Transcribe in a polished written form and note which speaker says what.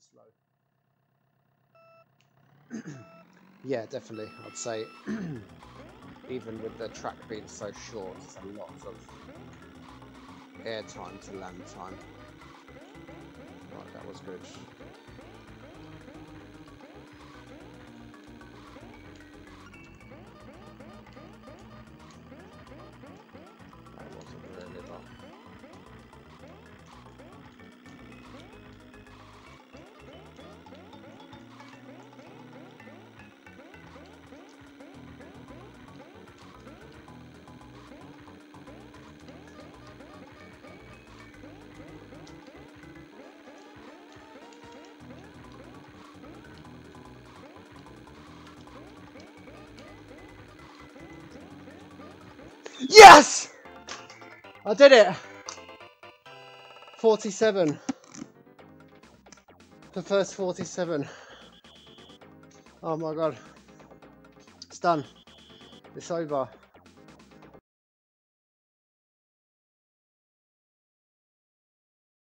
Speaker 1: slow. Yeah, definitely. I'd say even with the track being so short, it's a lot of air time to land time. Right, that was good. That wasn't really that. Yes! I did it! 47. The first 47. Oh my god. It's done. It's over.